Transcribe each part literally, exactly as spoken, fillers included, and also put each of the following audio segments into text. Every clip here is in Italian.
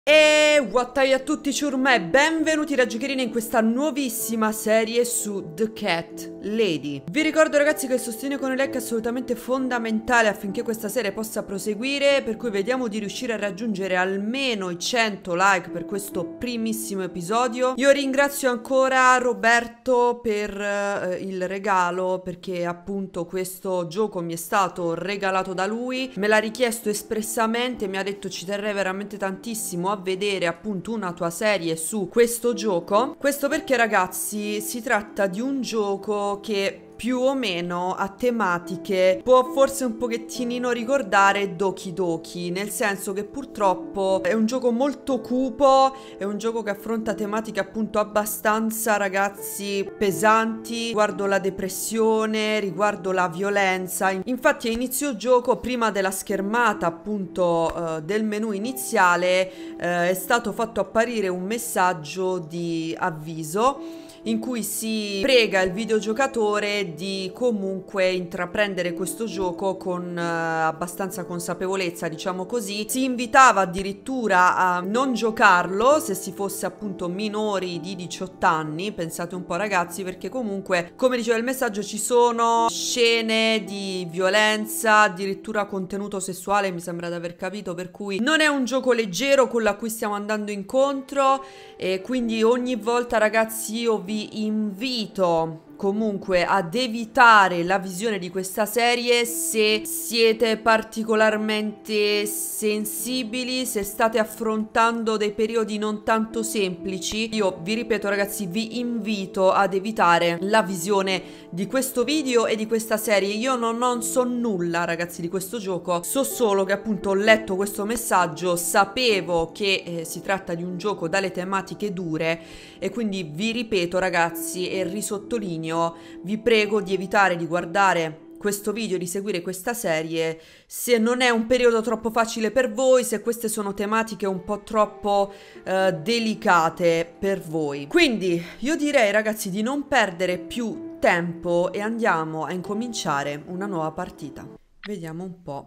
E whattai a tutti ciurmè, benvenuti da Giocherina in questa nuovissima serie su The Cat Lady. Vi ricordo ragazzi che il sostegno con i like è assolutamente fondamentale affinché questa serie possa proseguire, per cui vediamo di riuscire a raggiungere almeno i cento like per questo primissimo episodio. Io ringrazio ancora Roberto per uh, il regalo, perché appunto questo gioco mi è stato regalato da lui, me l'ha richiesto espressamente, mi ha detto ci terrei veramente tantissimo a vedere appunto una tua serie su questo gioco. Questo perché ragazzi si tratta di un gioco che più o meno a tematiche può forse un pochettino ricordare Doki Doki, nel senso che purtroppo è un gioco molto cupo, è un gioco che affronta tematiche appunto abbastanza ragazzi pesanti riguardo la depressione, riguardo la violenza. Infatti a inizio gioco, prima della schermata appunto eh, del menu iniziale, eh, è stato fatto apparire un messaggio di avviso in cui si prega il videogiocatore di comunque intraprendere questo gioco con eh, abbastanza consapevolezza, diciamo così. Si invitava addirittura a non giocarlo se si fosse appunto minori di diciotto anni, pensate un po' ragazzi, perché comunque, come diceva il messaggio, ci sono scene di violenza, addirittura contenuto sessuale, mi sembra di aver capito, per cui non è un gioco leggero quello a cui stiamo andando incontro, e quindi ogni volta ragazzi io vi vi invito comunque ad evitare la visione di questa serie se siete particolarmente sensibili, se state affrontando dei periodi non tanto semplici. Io vi ripeto ragazzi, vi invito ad evitare la visione di questo video e di questa serie. Io non, non so nulla ragazzi di questo gioco, so solo che appunto ho letto questo messaggio, sapevo che eh, si tratta di un gioco dalle tematiche dure, e quindi vi ripeto ragazzi e risottolineo, vi prego di evitare di guardare questo video, di seguire questa serie se non è un periodo troppo facile per voi, se queste sono tematiche un po' troppo eh, delicate per voi. Quindi io direi ragazzi di non perdere più tempo e andiamo a incominciare una nuova partita. Vediamo un po'.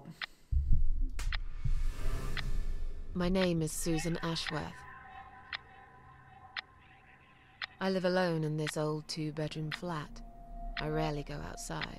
My name is Susan Ashworth. I live alone in this old two-bedroom flat. I rarely go outside.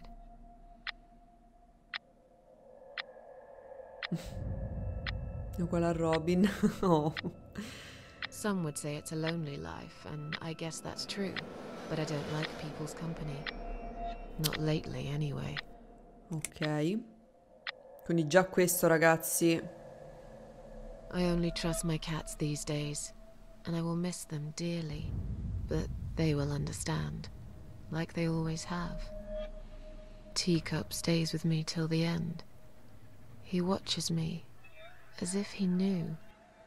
È uguale a Robin. Oh. Some would say it's a lonely life, and I guess that's true. But I don't like people's company. Not lately, anyway. Ok. Quindi già questo, ragazzi. I only trust my cats these days, and I will miss them dearly. But they will understand, like they always have. Teacup stays with me till the end. He watches me, as if he knew.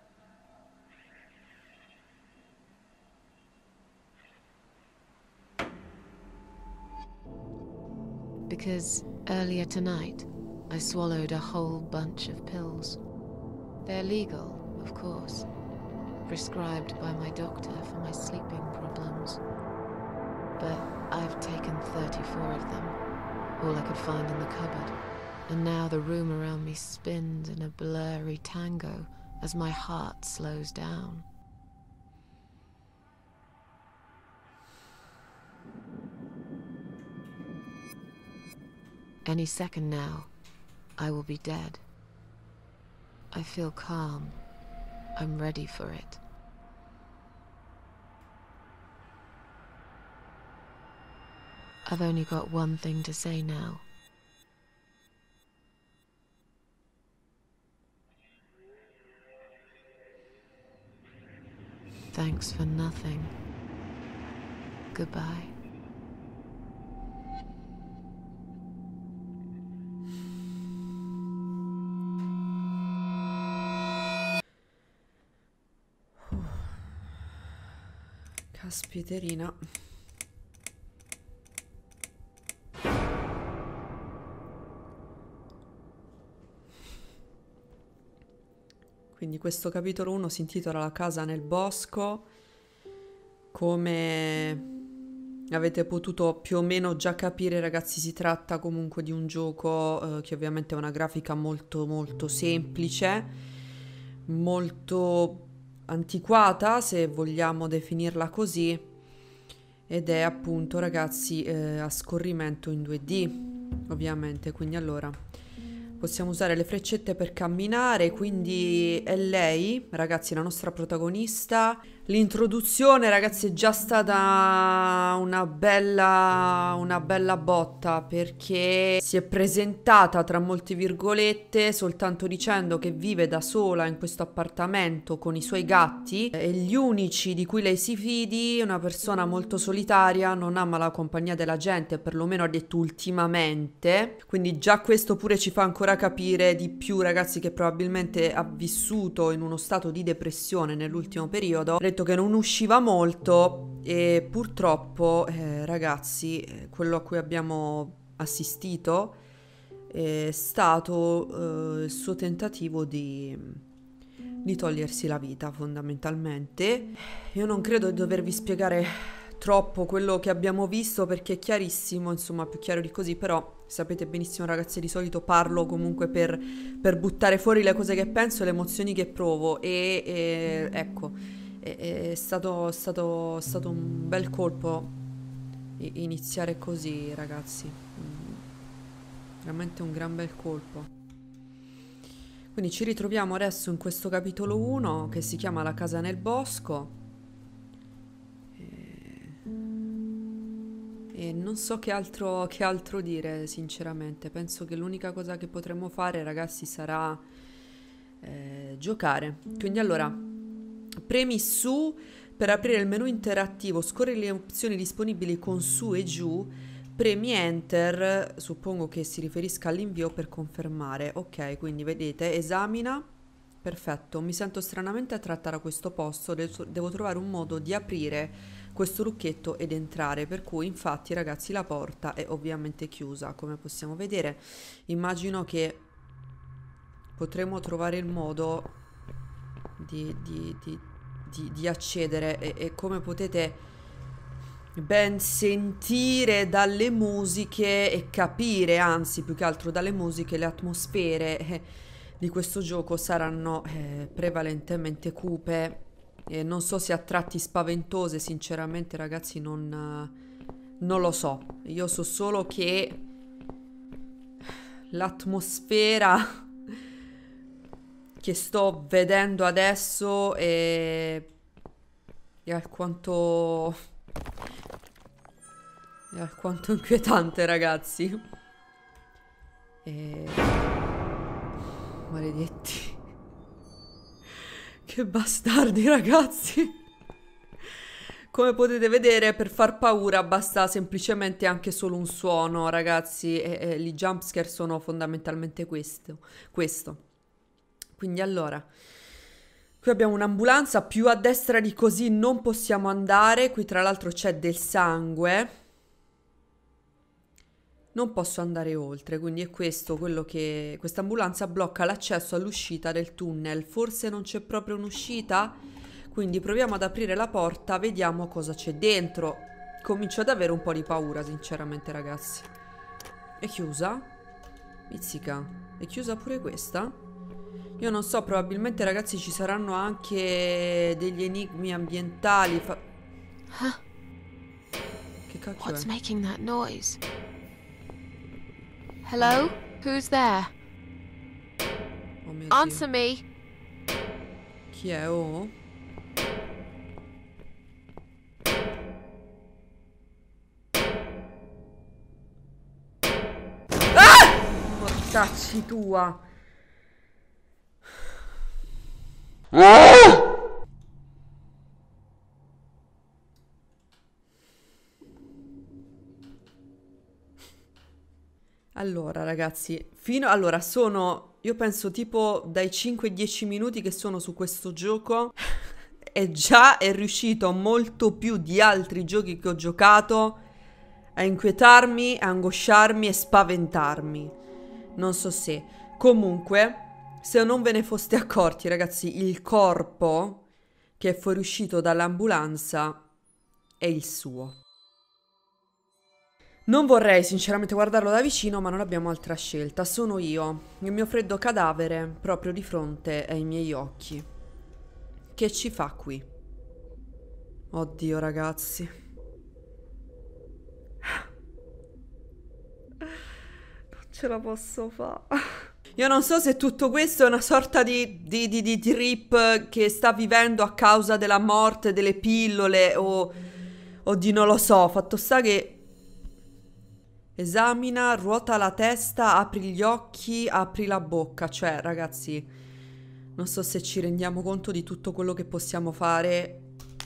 Because earlier tonight, I swallowed a whole bunch of pills. They're legal, of course. Prescribed by my doctor for my sleeping problems. But I've taken thirty-four of them, all I could find in the cupboard. And now the room around me spins in a blurry tango as my heart slows down. Any second now, I will be dead. I feel calm. I'm ready for it. I've only got one thing to say now. Thanks for nothing. Goodbye. Caspiterina. Quindi questo capitolo uno si intitola La casa nel bosco. Come avete potuto più o meno già capire ragazzi, si tratta comunque di un gioco eh, che ovviamente ha una grafica molto molto semplice, molto antiquata, se vogliamo definirla così, ed è appunto, ragazzi, eh, a scorrimento in due D, ovviamente. Quindi allora possiamo usare le freccette per camminare, quindi è lei, ragazzi, la nostra protagonista. L'introduzione, ragazzi, è già stata una bella, una bella botta, perché si è presentata, tra molte virgolette, soltanto dicendo che vive da sola in questo appartamento con i suoi gatti e gli unici di cui lei si fidi, una persona molto solitaria, non ama la compagnia della gente, perlomeno ha detto ultimamente. Quindi già questo pure ci fa ancora capire di più, ragazzi, che probabilmente ha vissuto in uno stato di depressione nell'ultimo periodo. Ha detto che non usciva molto e purtroppo, eh, ragazzi, eh, quello a cui abbiamo assistito è stato eh, il suo tentativo di, di togliersi la vita, fondamentalmente. Io non credo di dovervi spiegare troppo quello che abbiamo visto, perché è chiarissimo, insomma, più chiaro di così, però sapete benissimo, ragazzi, di solito parlo comunque per, per buttare fuori le cose che penso e le emozioni che provo e, e ecco, è, è stato, stato, stato un bel colpo iniziare così, ragazzi, veramente un gran bel colpo. Quindi ci ritroviamo adesso in questo capitolo uno che si chiama La casa nel bosco. E non so che altro, che altro dire, sinceramente. Penso che l'unica cosa che potremo fare, ragazzi, sarà eh, giocare. Quindi allora, premi su per aprire il menu interattivo, scorri le opzioni disponibili con su e giù, premi enter, suppongo che si riferisca all'invio, per confermare. Ok, quindi vedete, esamina. Perfetto, mi sento stranamente attratta da questo posto, devo trovare un modo di aprire questo lucchetto ed entrare, per cui infatti, ragazzi, la porta è ovviamente chiusa, come possiamo vedere. Immagino che potremo trovare il modo di, di, di, di, di accedere e, e come potete ben sentire dalle musiche e capire, anzi più che altro dalle musiche, le atmosfere eh, di questo gioco saranno eh, prevalentemente cupe. E non so se a tratti spaventose, sinceramente, ragazzi, non, non lo so. Io so solo che l'atmosfera che sto vedendo adesso è, è alquanto è alquanto inquietante, ragazzi. E... maledetti. Che bastardi, ragazzi. Come potete vedere, per far paura basta semplicemente anche solo un suono, ragazzi. E, e gli jumpscare sono fondamentalmente questo, questo. Quindi allora, qui abbiamo un'ambulanza, più a destra di così non possiamo andare. Qui tra l'altro c'è del sangue. Non posso andare oltre, quindi è questo quello che... Questa ambulanza blocca l'accesso all'uscita del tunnel. Forse non c'è proprio un'uscita? Quindi proviamo ad aprire la porta, vediamo cosa c'è dentro. Comincio ad avere un po' di paura, sinceramente, ragazzi. È chiusa? Mizzica. È chiusa pure questa? Io non so, probabilmente, ragazzi, ci saranno anche degli enigmi ambientali. Fa... Huh? Che cacchio What's è? making that noise? Hello? Who's there? Oh mio Answer Dio. me. Chi è? Oh? Ah! Mortacci tua. Allora, ragazzi, fino... Allora, sono... Io penso tipo dai cinque ai dieci minuti che sono su questo gioco e già è riuscito molto più di altri giochi che ho giocato a inquietarmi, a angosciarmi e spaventarmi. Non so se... Comunque, se non ve ne foste accorti, ragazzi, il corpo che è fuoriuscito dall'ambulanza è il suo. Non vorrei sinceramente guardarlo da vicino, ma non abbiamo altra scelta. Sono io, il mio freddo cadavere, proprio di fronte ai miei occhi. che ci fa qui? Oddio, ragazzi. Non ce la posso fare. Io non so se tutto questo è una sorta di, di, di, di trip che sta vivendo a causa della morte, delle pillole o, o di non lo so. Fatto sta che esamina, ruota la testa, apri gli occhi, apri la bocca. Cioè, ragazzi, non so se ci rendiamo conto di tutto quello che possiamo fare.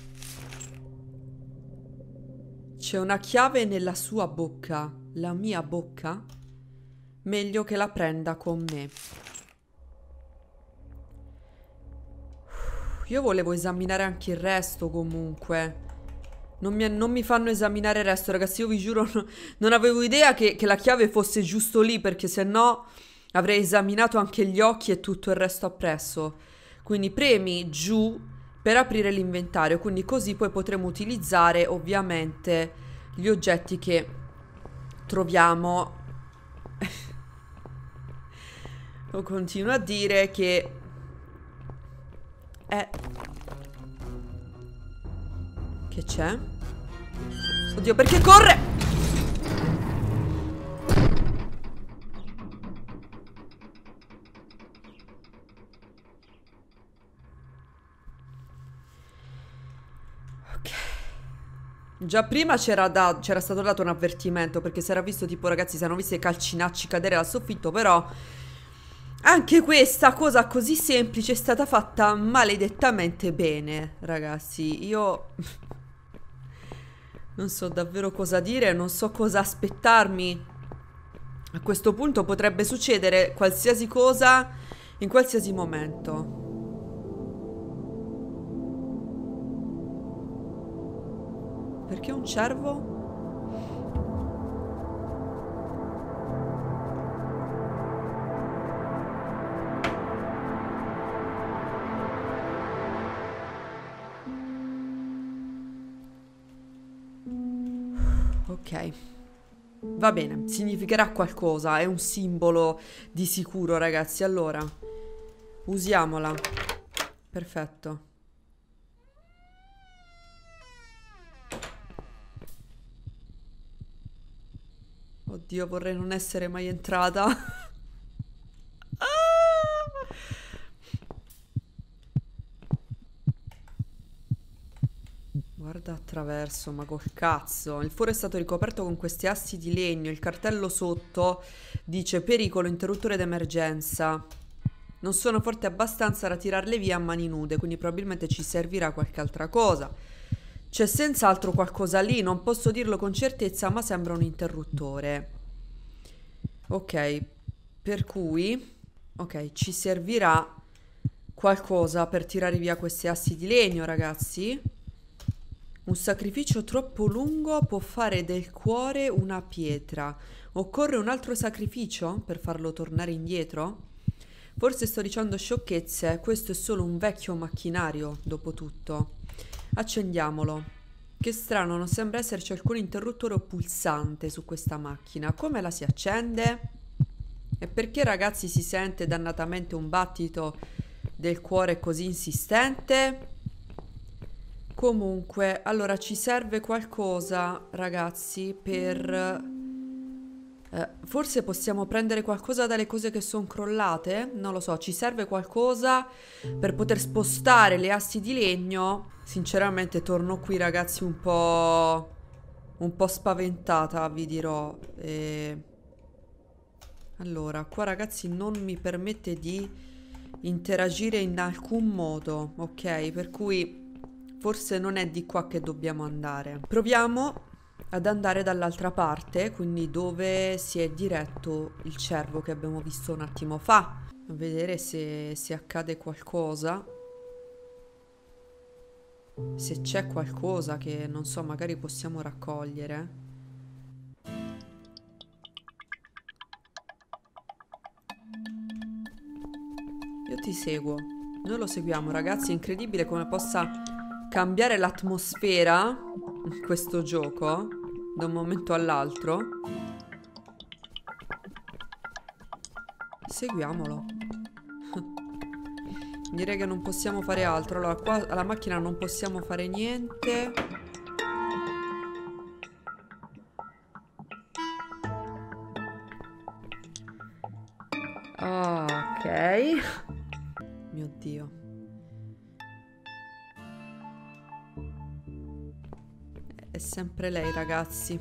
C'è una chiave nella sua bocca. La mia bocca? Meglio che la prenda con me. Io volevo esaminare anche il resto comunque. Non mi, non mi fanno esaminare il resto, ragazzi. Io vi giuro, no, non avevo idea che, che la chiave fosse giusto lì, perché se no avrei esaminato anche gli occhi e tutto il resto appresso. Quindi premi giù per aprire l'inventario. Quindi così poi potremo utilizzare ovviamente gli oggetti che troviamo. Lo continuo a dire che è... Che c'è? Oddio, perché corre? Ok. Già prima c'era da... c'era stato dato un avvertimento, perché si era visto tipo, ragazzi, si erano visti i calcinacci cadere dal soffitto, però... Anche questa cosa così semplice è stata fatta maledettamente bene, ragazzi. Io non so davvero cosa dire, non so cosa aspettarmi. A questo punto potrebbe succedere qualsiasi cosa in qualsiasi momento. Perché un cervo? Ok, va bene, significherà qualcosa, è un simbolo di sicuro, ragazzi. Allora, usiamola. Perfetto. Oddio, vorrei non essere mai entrata. Guarda attraverso, ma col cazzo. Il foro è stato ricoperto con questi assi di legno. Il cartello sotto dice pericolo, interruttore d'emergenza. Non sono forte abbastanza da tirarle via a mani nude, quindi probabilmente ci servirà qualche altra cosa. C'è senz'altro qualcosa lì, non posso dirlo con certezza, ma sembra un interruttore. Ok, per cui... Ok, ci servirà qualcosa per tirare via questi assi di legno, ragazzi. Un sacrificio troppo lungo può fare del cuore una pietra. Occorre un altro sacrificio per farlo tornare indietro? Forse sto dicendo sciocchezze, questo è solo un vecchio macchinario, dopo tutto. Accendiamolo. Che strano, non sembra esserci alcun interruttore o pulsante su questa macchina. Come la si accende? E perché, ragazzi, si sente dannatamente un battito del cuore così insistente? Comunque, allora ci serve qualcosa, ragazzi, per... Eh, forse possiamo prendere qualcosa dalle cose che sono crollate? Non lo so, ci serve qualcosa per poter spostare le assi di legno. Sinceramente torno qui, ragazzi, un po'... un po' spaventata, vi dirò. E... Allora, qua, ragazzi, non mi permette di interagire in alcun modo, ok? Per cui... forse non è di qua che dobbiamo andare. Proviamo ad andare dall'altra parte, quindi dove si è diretto il cervo che abbiamo visto un attimo fa. A vedere se, se accade qualcosa. Se c'è qualcosa che, non so, magari possiamo raccogliere. Io ti seguo. Noi lo seguiamo, ragazzi. È incredibile come possa... cambiare l'atmosfera in questo gioco da un momento all'altro. Seguiamolo. Direi che non possiamo fare altro. Allora, qua alla macchina non possiamo fare niente. Ok. Mio Dio. È sempre lei, ragazzi.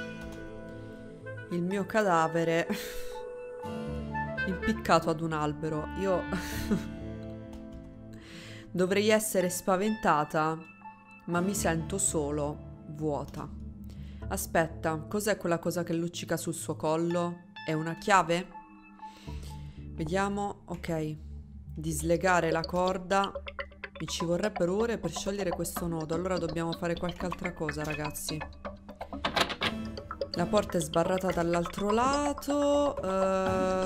Il mio cadavere impiccato ad un albero. Io dovrei essere spaventata, ma mi sento solo vuota. Aspetta, cos'è quella cosa che luccica sul suo collo? È una chiave? Vediamo, ok. Dislegare la corda. Mi ci vorrebbero ore per sciogliere questo nodo. Allora dobbiamo fare qualche altra cosa, ragazzi. La porta è sbarrata dall'altro lato. Uh...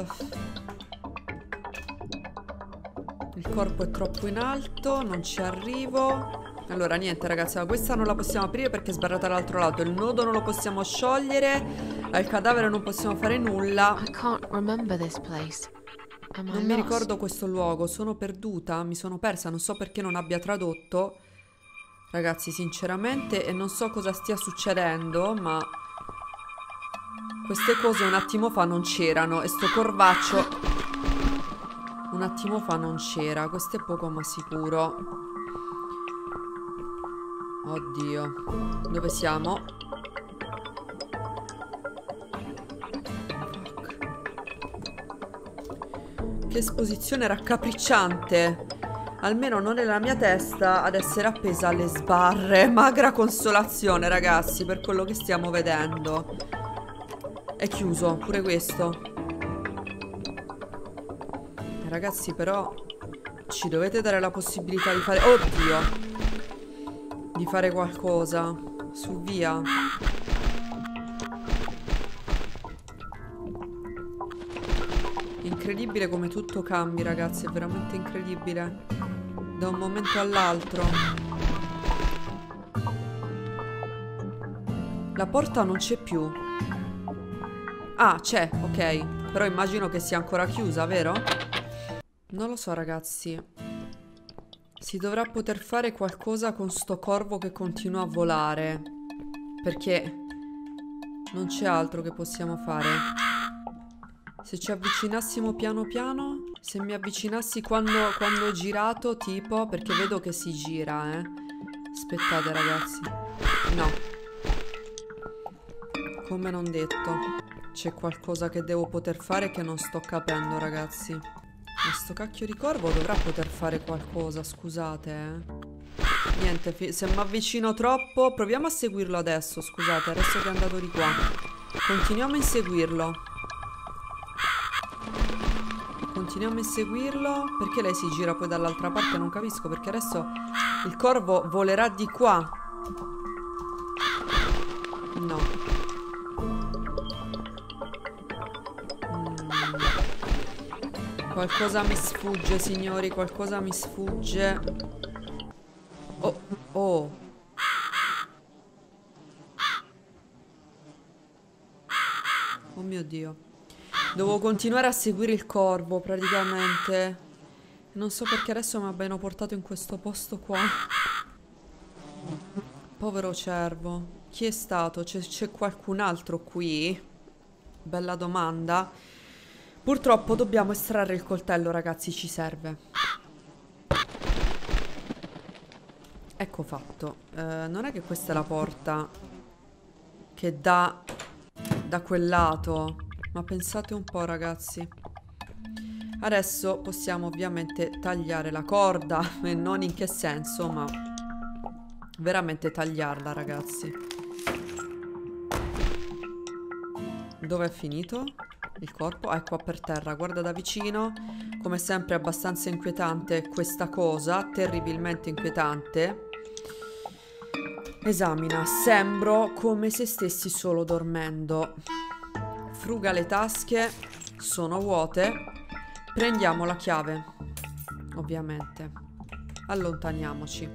Il corpo è troppo in alto, non ci arrivo. Allora, niente, ragazzi, questa non la possiamo aprire perché è sbarrata dall'altro lato. Il nodo non lo possiamo sciogliere. Al cadavere non possiamo fare nulla. I can't remember this place. Am I Non mi lost? ricordo questo luogo, sono perduta, mi sono persa, non so perché non abbia tradotto. Ragazzi, sinceramente, e non so cosa stia succedendo, ma queste cose un attimo fa non c'erano. E sto corvaccio un attimo fa non c'era. Questo è poco ma sicuro. Oddio. Dove siamo? Che esposizione raccapricciante. Almeno non è la mia testa ad essere appesa alle sbarre. Magra consolazione, ragazzi, per quello che stiamo vedendo. È chiuso, pure questo. Ragazzi, però ci dovete dare la possibilità di fare... Oddio! Di fare qualcosa. Su, via. Incredibile come tutto cambi, ragazzi. È veramente incredibile. Da un momento all'altro. La porta non c'è più. Ah, c'è, ok. Però immagino che sia ancora chiusa, vero? Non lo so, ragazzi. Si dovrà poter fare qualcosa con sto corvo che continua a volare. Perché non c'è altro che possiamo fare. Se ci avvicinassimo piano piano. Se mi avvicinassi quando, quando ho girato, tipo. Perché vedo che si gira, eh. Aspettate, ragazzi. No. Come non detto. C'è qualcosa che devo poter fare che non sto capendo, ragazzi. Questo cacchio di corvo dovrà poter fare qualcosa, scusate, eh. Niente, se mi avvicino troppo... Proviamo a seguirlo adesso, scusate, adesso che è andato di qua. Continuiamo a inseguirlo. Continuiamo a inseguirlo. Perché lei si gira poi dall'altra parte? Non capisco, perché adesso il corvo volerà di qua. No. Qualcosa mi sfugge, signori, qualcosa mi sfugge. Oh, oh. Oh mio Dio. Devo continuare a seguire il corvo, praticamente. Non so perché adesso mi abbiano portato in questo posto qua. Povero cervo. Chi è stato? C'è qualcun altro qui? Bella domanda. Purtroppo dobbiamo estrarre il coltello, ragazzi, ci serve. Ecco fatto. Eh, non è che questa è la porta che dà da quel lato, ma pensate un po', ragazzi. Adesso possiamo ovviamente tagliare la corda, e non in che senso, ma veramente tagliarla, ragazzi. Dove è finito? Il corpo? Ah, è qua per terra, guarda da vicino. Come sempre abbastanza inquietante questa cosa, terribilmente inquietante. Esamina, sembro come se stessi solo dormendo. Fruga le tasche, sono vuote. Prendiamo la chiave, ovviamente. Allontaniamoci.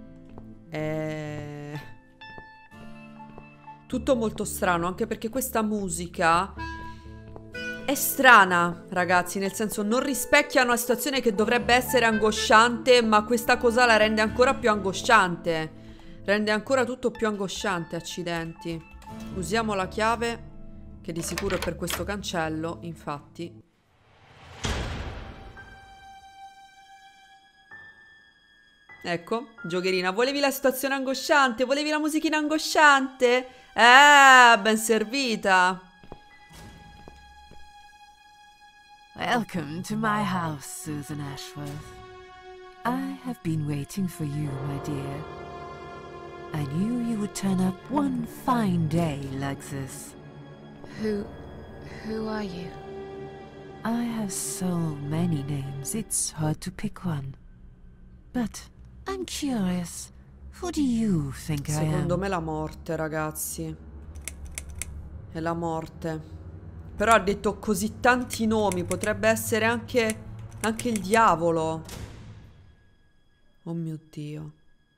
E... tutto molto strano, anche perché questa musica... è strana, ragazzi, nel senso non rispecchia una situazione che dovrebbe essere angosciante, ma questa cosa la rende ancora più angosciante. Rende ancora tutto più angosciante, accidenti. Usiamo la chiave, che di sicuro è per questo cancello, infatti. Ecco, giocherina, volevi la situazione angosciante? Volevi la musichina angosciante? Eh, ben servita. Welcome to my house, Susan Ashworth. I have been waiting for you, my dear. I knew you would turn up one fine day like this. Who... who are you? I have so many names, it's hard to pick one. But I'm curious, who do you think I am? Secondo me la morte, ragazzi. È la morte. Però ha detto così tanti nomi, potrebbe essere anche... anche il diavolo. Oh mio Dio.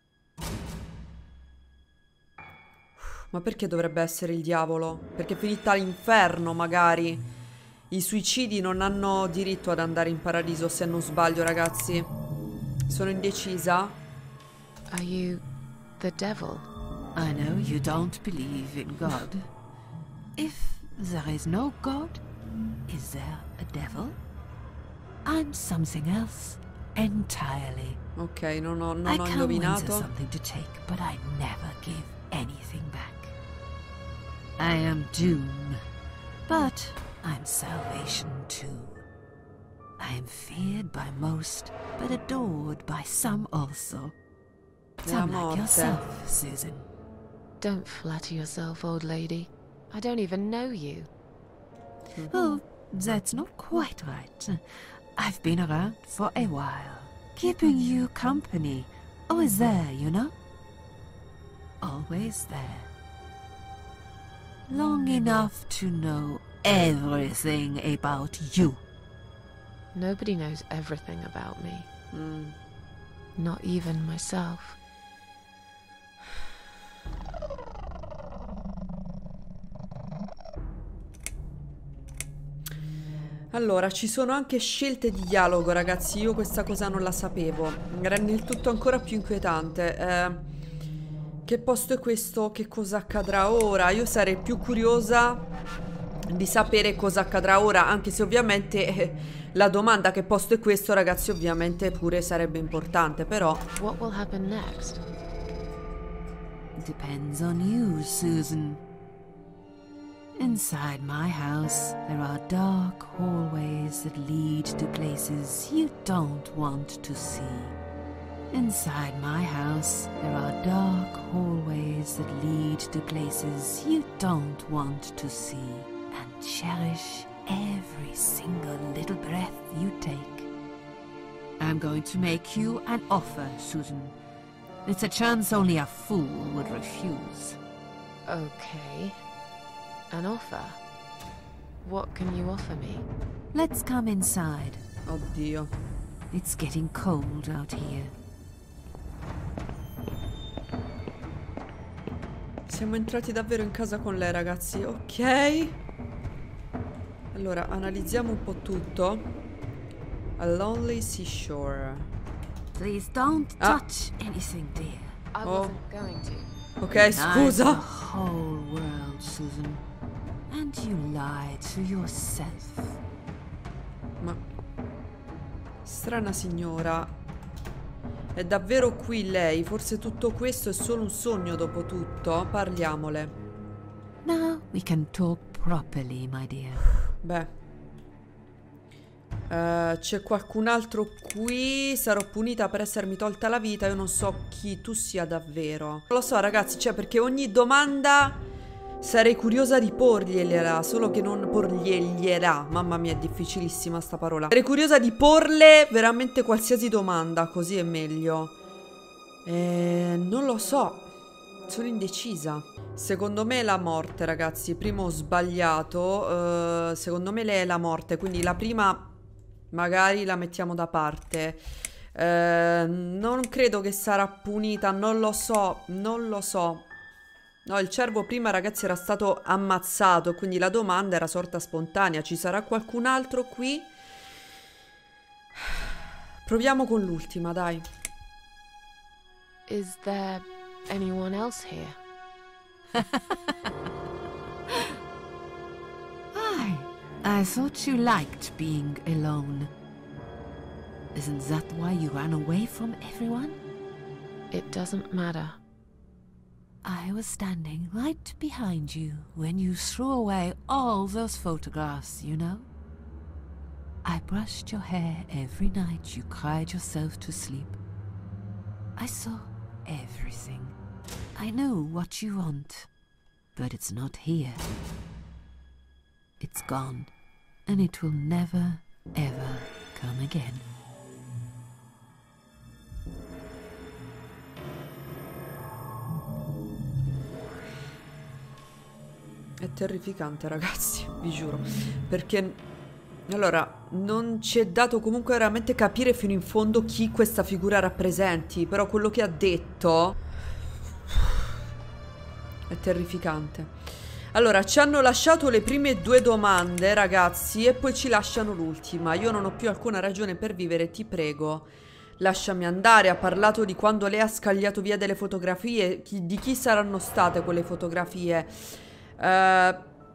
Ma perché dovrebbe essere il diavolo? Perché è finita all'inferno, magari. I suicidi non hanno diritto ad andare in paradiso, se non sbaglio, ragazzi. Sono indecisa. Are you the devil? I know you don't believe in God. If there is no God, is there a devil? I'm something else entirely. Ok, non ho, non I ho come indovinato. into something to take, but I never give anything back. I am doom, but I'm salvation too. I am feared by most, but adored by some also. La Some like morte. yourself, Susan. Don't flatter yourself, old lady. I don't even know you. Oh, that's not quite right. I've been around for a while, keeping you company. Always there, you know? Always there. Long enough to know everything about you. Nobody knows everything about me. Mm. Not even myself. Allora, ci sono anche scelte di dialogo, ragazzi. Io questa cosa non la sapevo. Rende il tutto ancora più inquietante. Eh, che posto è questo? Che cosa accadrà ora? Io sarei più curiosa di sapere cosa accadrà ora, anche se ovviamente eh, la domanda che posto è questo, ragazzi, ovviamente pure sarebbe importante, però... What will happen next? Depends on you, Susan. Inside my house, there are dark hallways that lead to places you don't want to see. Inside my house, there are dark hallways that lead to places you don't want to see. And cherish every single little breath you take. I'm going to make you an offer, Susan. It's a chance only a fool would refuse. Okay. An offer? What can you offer me? Let's come inside. Oddio. It's getting cold out here. Siamo entrati davvero in casa con lei, ragazzi. Ok. Allora, analizziamo un po' tutto. A lonely seashore. Please don't Ah. touch anything, dear. I Oh. wasn't going to. Ok, I'm scusa. the whole world, Susan. And you lie to yourself. Ma... strana signora. È davvero qui lei? Forse tutto questo è solo un sogno dopo tutto? Parliamole. Now we can talk properly, my dear. Beh. Eh, c'è qualcun altro qui? Sarò punita per essermi tolta la vita. Io non so chi tu sia davvero. Non lo so, ragazzi, cioè, perché ogni domanda sarei curiosa di porgliela. Solo che non porgliela. Mamma mia, è difficilissima sta parola. Sarei curiosa di porle veramente qualsiasi domanda, così è meglio. Eh, non lo so. Sono indecisa. Secondo me è la morte, ragazzi. Prima ho sbagliato. eh, Secondo me lei è la morte. Quindi la prima magari la mettiamo da parte. eh, Non credo che sarà punita. Non lo so. Non lo so. No, il cervo prima, ragazzi, era stato ammazzato, quindi la domanda era sorta spontanea. Ci sarà qualcun altro qui? Proviamo con l'ultima, dai. Is there anyone else here? I, I thought you liked being alone. Isn't that why you ran away from everyone? It doesn't matter. I was standing right behind you when you threw away all those photographs, you know? I brushed your hair every night you cried yourself to sleep. I saw everything. I know what you want, but it's not here. It's gone, and it will never, ever come again. È terrificante, ragazzi, vi giuro. Perché, allora, non ci è dato comunque veramente capire fino in fondo chi questa figura rappresenti. Però quello che ha detto è terrificante. Allora, ci hanno lasciato le prime due domande, ragazzi, e poi ci lasciano l'ultima. Io non ho più alcuna ragione per vivere, ti prego. Lasciami andare. Ha parlato di quando lei ha scagliato via delle fotografie. Chi, di chi saranno state quelle fotografie? Uh,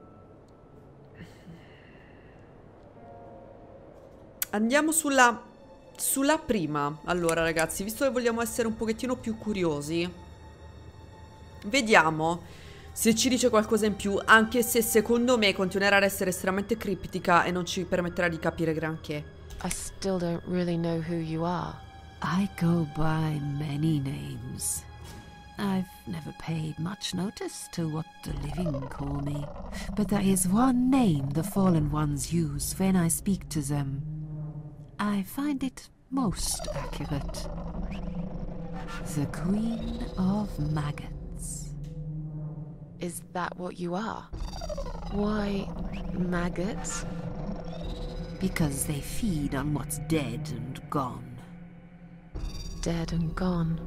andiamo sulla sulla prima. Allora, ragazzi, visto che vogliamo essere un pochettino più curiosi, vediamo se ci dice qualcosa in più, anche se secondo me continuerà ad essere estremamente criptica e non ci permetterà di capire granché. I still don't really know who you are. I go by many names. I've never paid much notice to what the living call me, but there is one name the fallen ones use when I speak to them. I find it most accurate. The Queen of Maggots. Is that what you are? Why maggots? Because they feed on what's dead and gone. Dead and gone.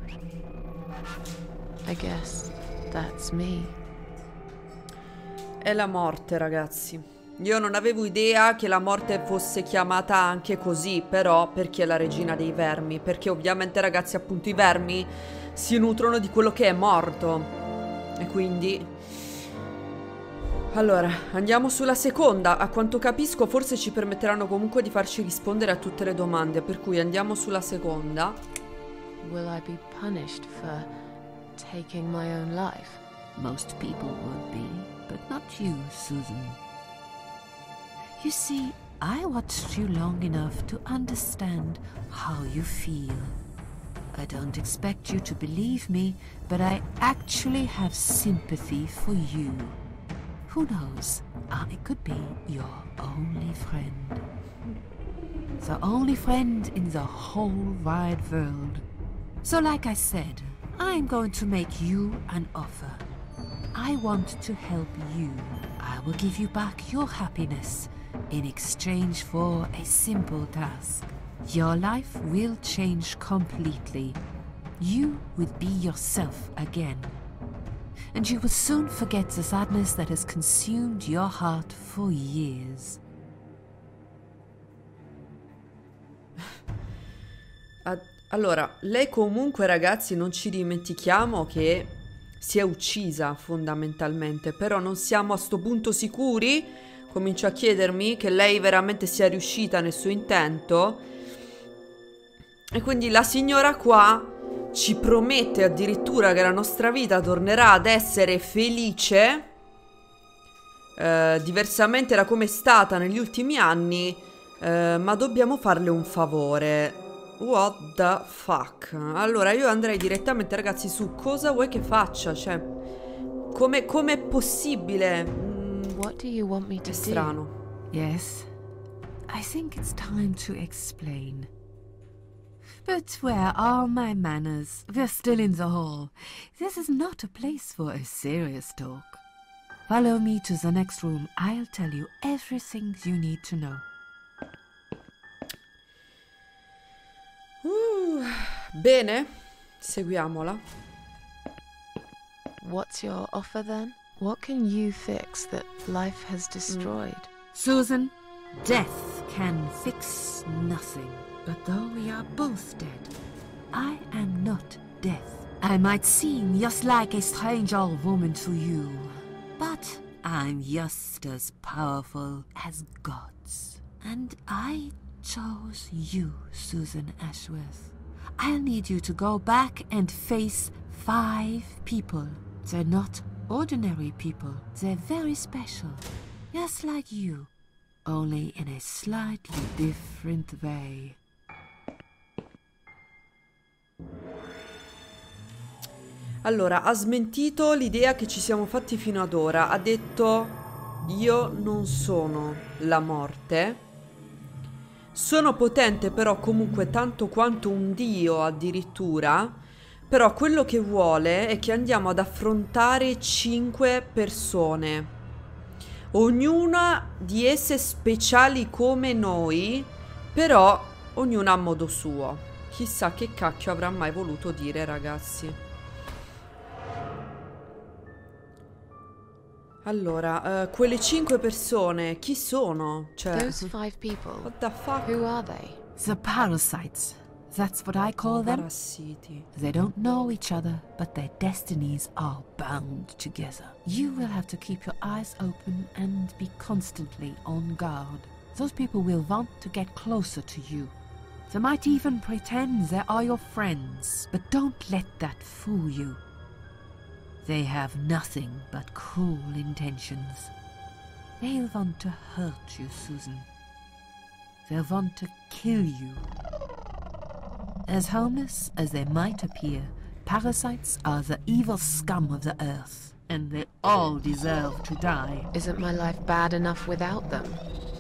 I guess that's me. È la morte, ragazzi. Io non avevo idea che la morte fosse chiamata anche così, però perché è la regina dei vermi. Perché ovviamente, ragazzi, appunto i vermi si nutrono di quello che è morto. E quindi... Allora, andiamo sulla seconda. A quanto capisco forse ci permetteranno comunque di farci rispondere a tutte le domande. Per cui andiamo sulla seconda. Will I be punished for taking my own life? Most people would be, but not you, Susan. You see, I watched you long enough to understand how you feel. I don't expect you to believe me, but I actually have sympathy for you. Who knows, I could be your only friend. The only friend in the whole wide world. So like I said, I'm going to make you an offer. I want to help you. I will give you back your happiness in exchange for a simple task. Your life will change completely. You will be yourself again. And you will soon forget the sadness that has consumed your heart for years. Allora, lei comunque, ragazzi, non ci dimentichiamo che si è uccisa fondamentalmente, però non siamo a sto punto sicuri. Comincio a chiedermi che lei veramente sia riuscita nel suo intento. E quindi la signora qua ci promette addirittura che la nostra vita tornerà ad essere felice, eh, diversamente da come è stata negli ultimi anni, eh, ma dobbiamo farle un favore. What the fuck? Allora io andrei direttamente, ragazzi, su cosa vuoi che faccia? Cioè, come è possibile? Mm, What do you want me to è strano. do? Yes, I think it's time to explain. But where are my manners? We're still in the hall. This is not a place for a serious talk. Follow me to the next room. I'll tell you everything you need to know. Uh, bene, seguiamola. what's your offer then? What can you fix that life has destroyed? Mm. Susan, death can fix nothing. But though we are both dead, I am not death. I might seem just like a strange old woman to you, but I'm just as powerful as gods. And I chose you, Susan Ashworth. I'll need you to go back and face five people. They're not ordinary people. They're very special. Just like you, only in a slightly different way. Allora, ha smentito l'idea che ci siamo fatti fino ad ora. Ha detto: io non sono la morte. Sono potente però comunque tanto quanto un dio addirittura. Però quello che vuole è che andiamo ad affrontare cinque persone. Ognuna di esse speciali come noi, però ognuna a modo suo. Chissà che cacchio avrà mai voluto dire, ragazzi. Allora, uh, quelle cinque persone, chi sono? Cioè, Those five people, what the fuck? who are they? The parasites. That's what I call them. Parassiti. They don't know each other, but their destinies are bound together. You will have to keep your eyes open and be constantly on guard. Those people will want to get closer to you. They might even pretend they are your friends, but don't let that fool you. They have nothing but cruel intentions. They'll want to hurt you, Susan. They'll want to kill you. As harmless as they might appear, parasites are the evil scum of the earth, and they all deserve to die. Isn't my life bad enough without them?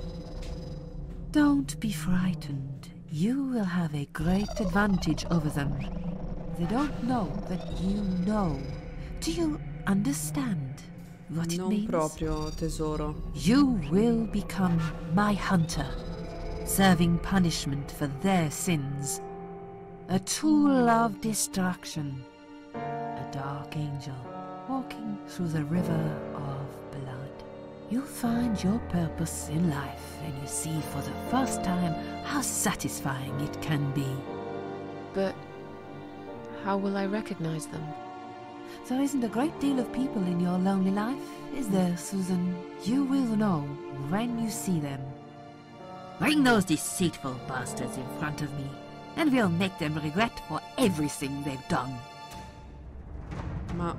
Don't be frightened. You will have a great advantage over them. They don't know that you know. Do you understand what it Non means? proprio, tesoro. You will become my hunter, serving punishment for their sins. A tool of destruction. A dark angel walking through the river of blood. You'll find your purpose in life and you see for the first time how satisfying it can be. But how will I recognize them? There isn't a great deal of people in your lonely life, is there, Susan? You will know when you see them. Bring those deceitful bastards in front of me, and we'll make them regret for everything they've done. Ma...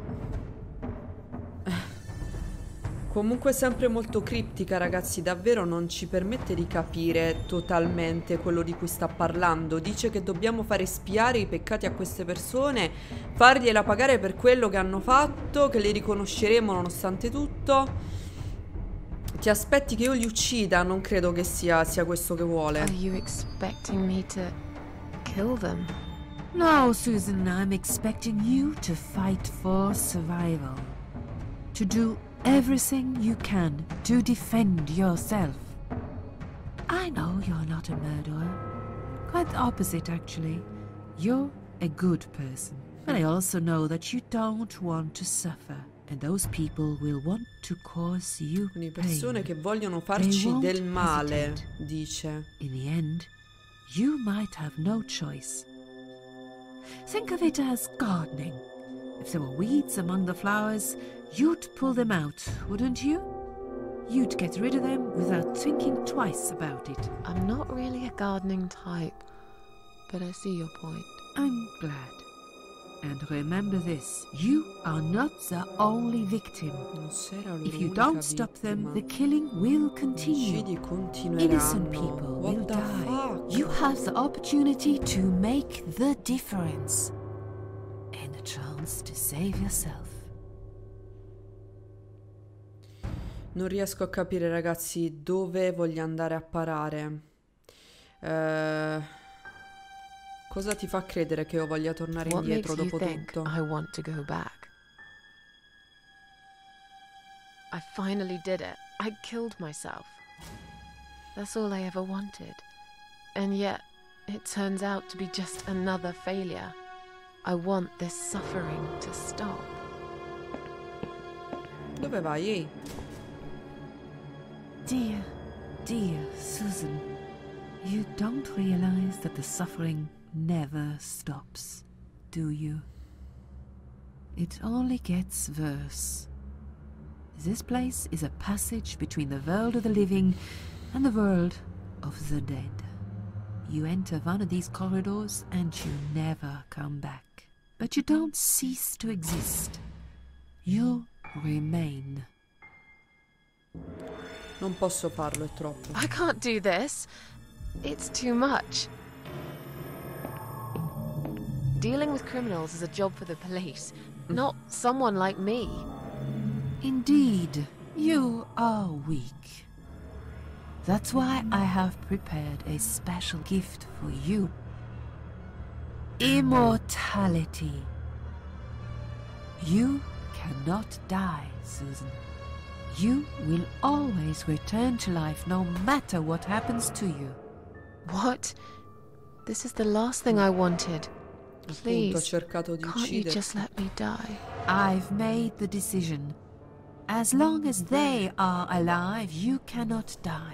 Comunque sempre molto criptica, ragazzi, davvero non ci permette di capire totalmente quello di cui sta parlando. Dice che dobbiamo fare espiare i peccati a queste persone, fargliela pagare per quello che hanno fatto, che li riconosceremo nonostante tutto. Ti aspetti che io li uccida? Non credo che sia, sia questo che vuole. Are you expecting me to kill them? No, Susan, I'm expecting you to fight for survival. To do everything you can to defend yourself. I know you're not a murderer. Quite the opposite, actually. You're a good person. But I also know that you don't want to suffer. And those people will want to cause you Quindi persone pain. che vogliono They farci won't del male, hesitate. dice. In the end, you might have no choice. Think of it as gardening. If there were weeds among the flowers, you'd pull them out, wouldn't you? You'd get rid of them without thinking twice about it. I'm not really a gardening type, but I see your point. I'm glad. And remember this, you are not the only victim. Non sei la loro If you unica don't stop them, vittima. the killing will continue. Omicidi continueranno. Innocent people What will the die. fuck? You have the opportunity to make the difference. And a chance to save yourself. Non riesco a capire, ragazzi, dove voglio andare a parare. Eh, cosa ti fa credere che io voglia tornare What makes indietro you dopo think tutto? I want to go back? I finally did it. I killed myself. That's all I ever wanted. And yet, it turns out to be just another failure. I want this suffering to stop. Dove vai, ehi? Dear, dear Susan, you don't realize that the suffering never stops, do you? It only gets worse. This place is a passage between the world of the living and the world of the dead. You enter one of these corridors and you never come back. But you don't cease to exist. You remain. Non posso farlo, è troppo. I can't do this. It's too much. Dealing with criminals is a job for the police, not someone like me. Indeed, you are weak. That's why I have prepared a special gift for you. Immortality. You cannot die, Susan. You will always return to life no matter what happens to you. What? This is the last thing I wanted. Appunto, ha Please, cercato di can't you uccidere. just let me die? I've made the decision. As long as they are alive, you cannot die.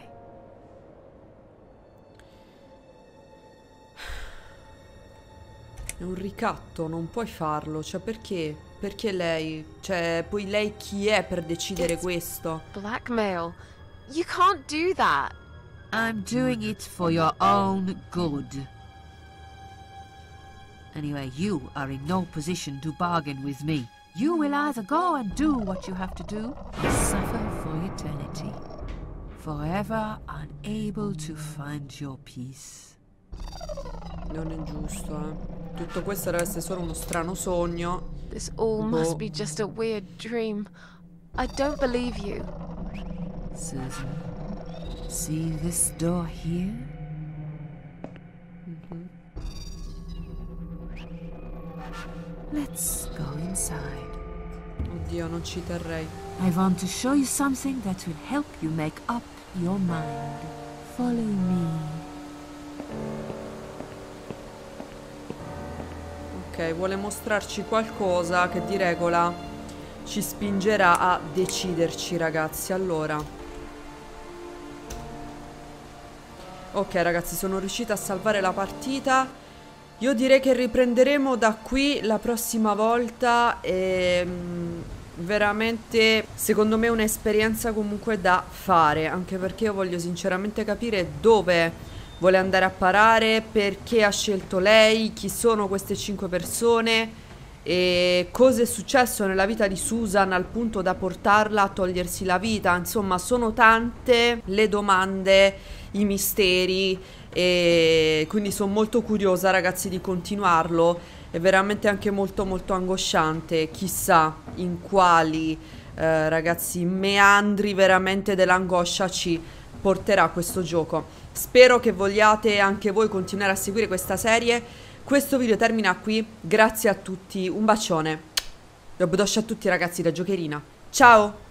È un ricatto, non puoi farlo. Cioè, perché? Perché lei? Cioè, poi lei chi è per decidere It's questo? Blackmail. You can't do that. I'm doing it for your own good. Anyway, you are in no position to bargain with me. You will either go and do what you have to do, or suffer for eternity. Forever unable to find your peace. Non è giusto, eh. Tutto questo deve essere solo uno strano sogno. This all Boh. must be just a weird dream. I don't believe you. Susan, see this door here? Mhm. Let's go inside. Oddio, non ci terrei. I want to show you something that will help you make up your mind. Follow me. Ok, vuole mostrarci qualcosa che di regola ci spingerà a deciderci, ragazzi. Allora, ok ragazzi, sono riuscita a salvare la partita. Io direi che riprenderemo da qui la prossima volta. E veramente, secondo me, è un'esperienza comunque da fare, anche perché io voglio sinceramente capire dove vuole andare a parare, perché ha scelto lei, chi sono queste cinque persone e cosa è successo nella vita di Susan al punto da portarla a togliersi la vita. Insomma, sono tante le domande, i misteri, e quindi sono molto curiosa, ragazzi, di continuarlo. È veramente anche molto molto angosciante. Chissà in quali eh, ragazzi meandri veramente dell'angoscia ci porterà questo gioco. Spero che vogliate anche voi continuare a seguire questa serie. Questo video termina qui. Grazie a tutti, un bacione. Dobrodošli a tutti ragazzi da Giocherina. Ciao!